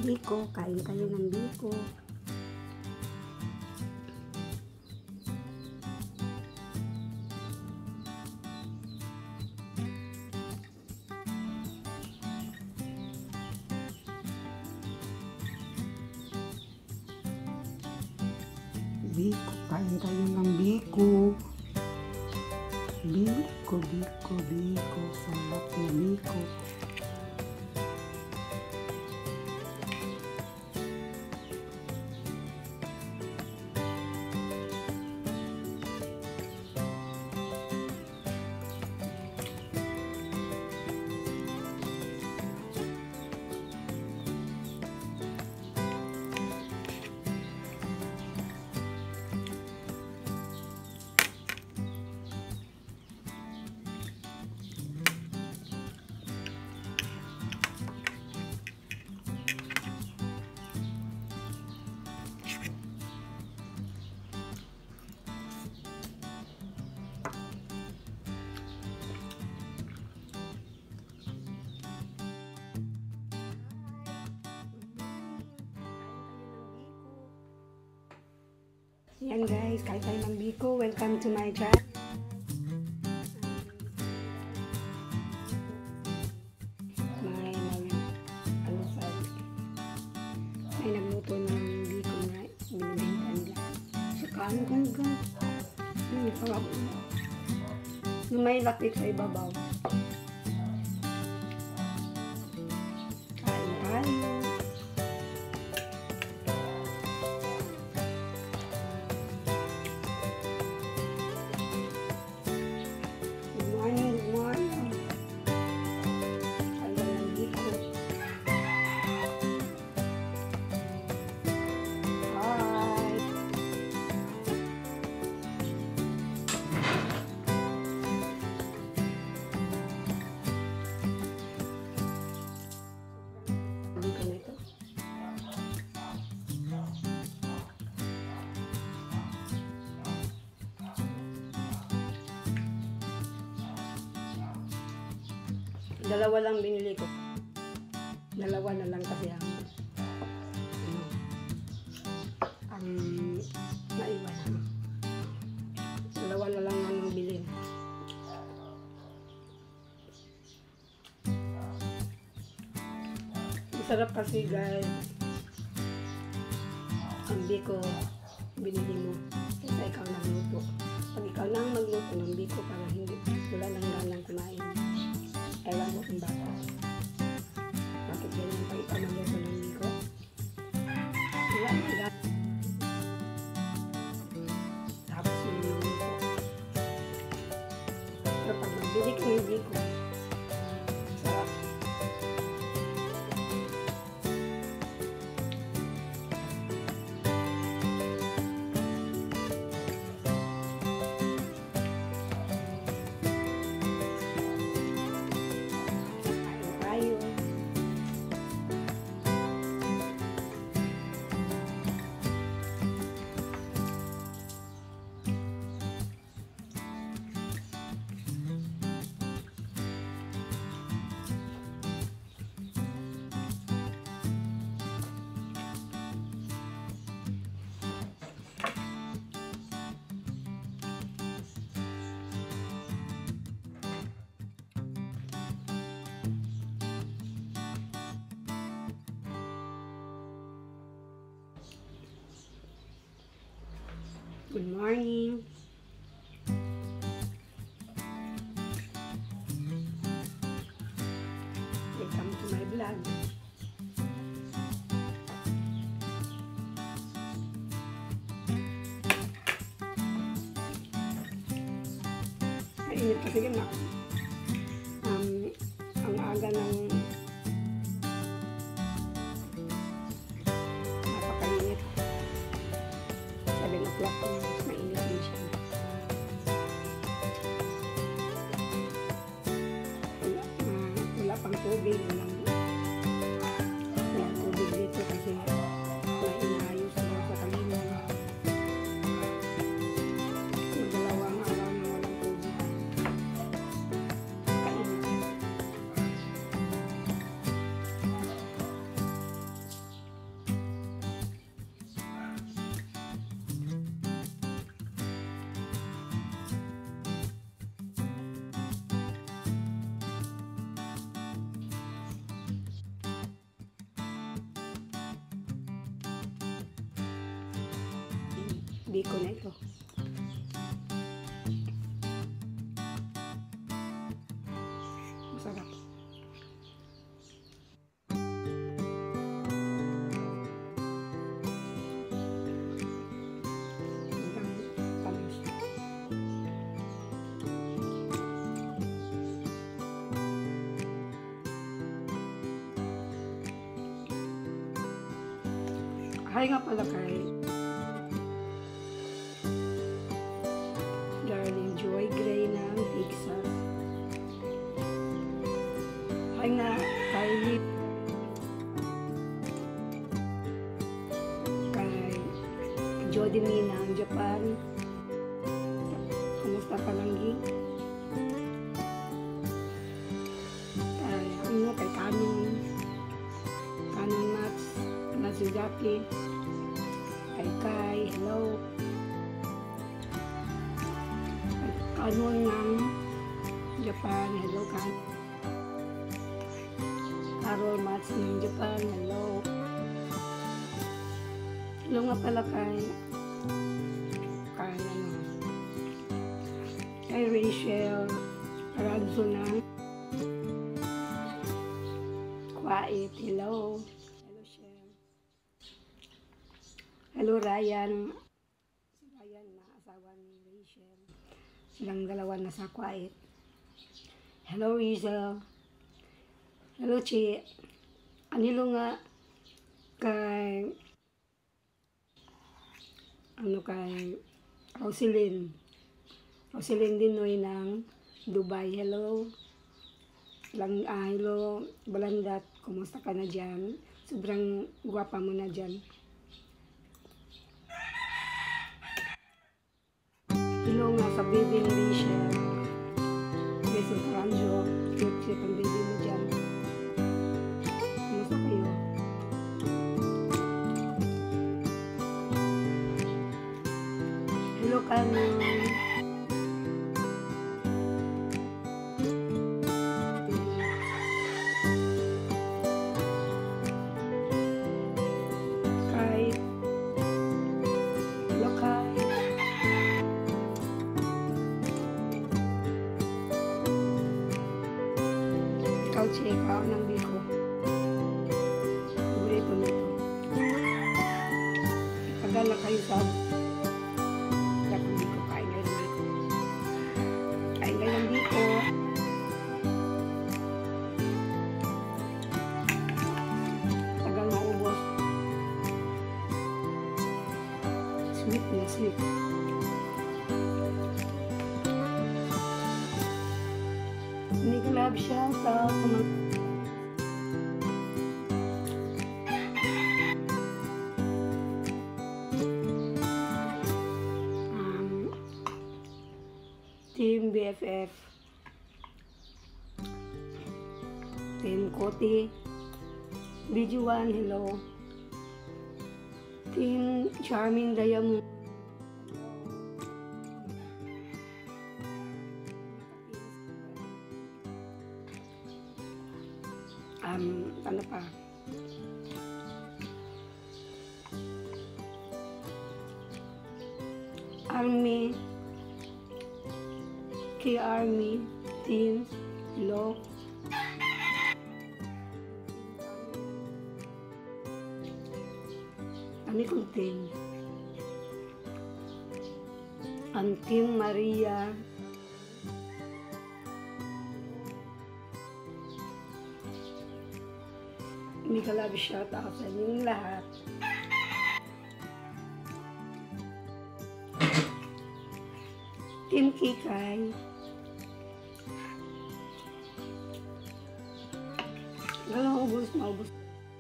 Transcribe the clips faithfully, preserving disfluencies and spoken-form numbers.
Biko, kain tayo ng biko. Biko, kain tayo ng biko. Biko, biko, biko. Sarap na biko. Yan guys, kain tayo ng biko. Welcome to my channel. May nag ano sa may nagluto ng biko na binibintan nila. So kaano kung kung yung sarap yung may lapit sa ibabaw. Kain tayo. Dalawa lang binili ko. Dalawa na lang kasi ang ano, ang naiwan. Dalawa na lang ang bilhin. Masarap kasi guys. Ang biko binili mo kasi ikaw nagluto. Pag ikaw lang magluto ng biko para hindi wala nang ganang kumain. Ewan mo kung bakit. Bakit ganyan pag ikaw magluto ng biko? Wala nang ganang. Tapos yun yung biko. Pero pag magbili ka ng biko, sarap. Good morning. Welcome to my vlog. Mainit kasi na. Um, ang aga ng napakainit. seven o'clock mainit din siya. Wala, uh, wala pang tubig. Wala, wala tubig dito kasi may inaayos na sa kanina. Magdalawang araw na walang tubig. Kainit. biko na ito. Masarap. Hi nga pala kay Darling Joy Gray ng Texas. Hi nga kay Lip. Kay Jody Mina ng Japan. Kamusta ka lang, Ging? Kay ano, kay Canon. Canon Mats. Nazugaki. Kay Kai, hello. Kay Canon ng Japan, hello Kan. Carol Mats ng Japan, hello. Hello nga pala kay kay ano kay Rachel Aranzo ng Kuwait, hello. Hello, Ryan. Si Ryan na asawa ni Rachel. Silang dalawa na sa Kuwait. Hello, Rizal. Hello, Chi. Anilo nga kay ano kay Roselyn. Roselyn Dinoy ng Dubai. Hello. Lang, ah, hello, Balandat. Kumusta ka na dyan? Sobrang guwapa mo na dyan. Hello nga sa baby ni Rachel. Rachel Caranjo. Cute-cute ang baby mo dyan. Kumusta kayo? Hello, Canon. Kay Hello, Kai. Ikaw, Che, ikaw ng biko. Paborito nito. Ipagala kayo sa dakong biko. Kain kayo ng biko. Kain kayo ng biko. Tagal maubos. Sweet na sweet. Niglab siya sa mga um, Team B F F, Team Koti, Video One, hello. Team Charming Diamond. Um, ano pa? Army, K-Army, Team, hello. Ano kong team? Ang Team Maria, Mika love shout out sa inyong lahat. Team Kikay. Galang ubos, maubos.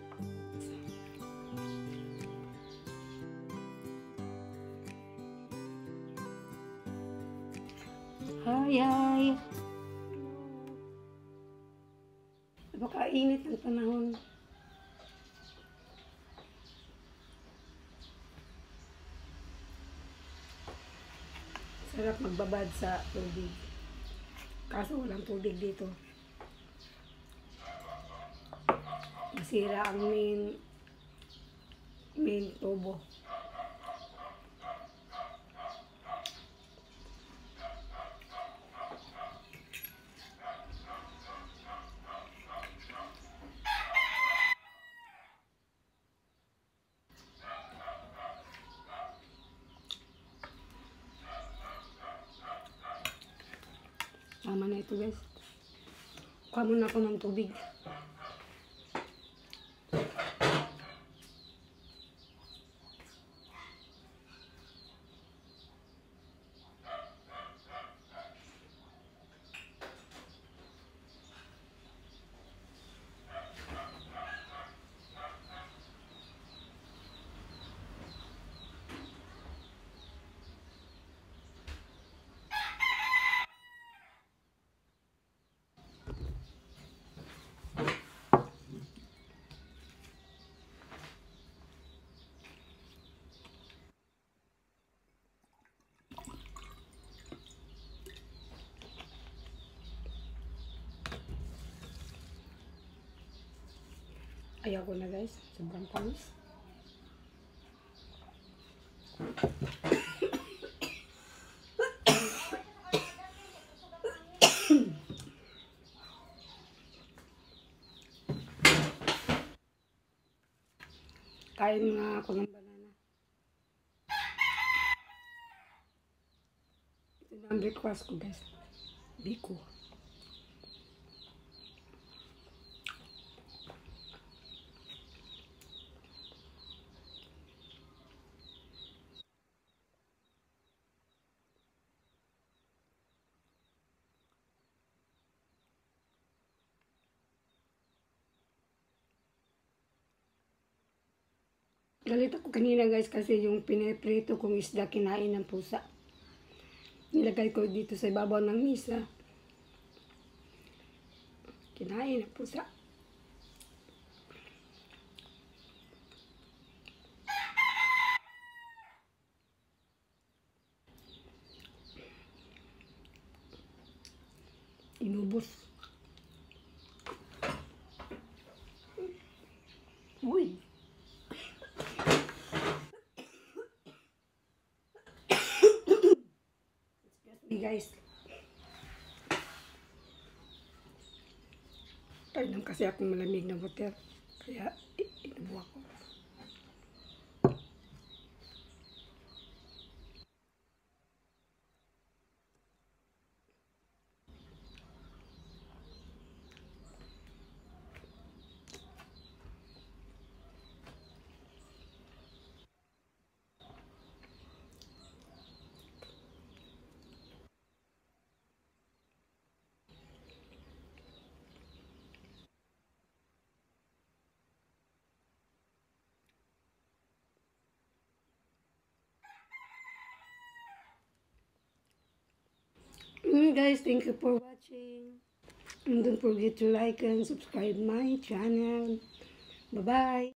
Hi, hi. Napakainit ang panahon. Sarap magbabad sa tubig. Kaso walang tubig dito. Masira ang main main tubo. to guys. Kuha muna ako ng tubig. Ayaw ko na guys, sobrang panis. Kain nga ako ng banana. Ito na ang breakfast ko guys. Biko. Galit ako kanina guys kasi yung piniprito kong isda kinain ng pusa. Nilagay ko dito sa ibabaw ng misa. Kinain ng pusa. Inubos. Uy! Guys, painom kasi akong malamig na water, kaya inubo ako. Mm, guys, thank you for watching. And don't forget to like and subscribe my channel. Bye-bye.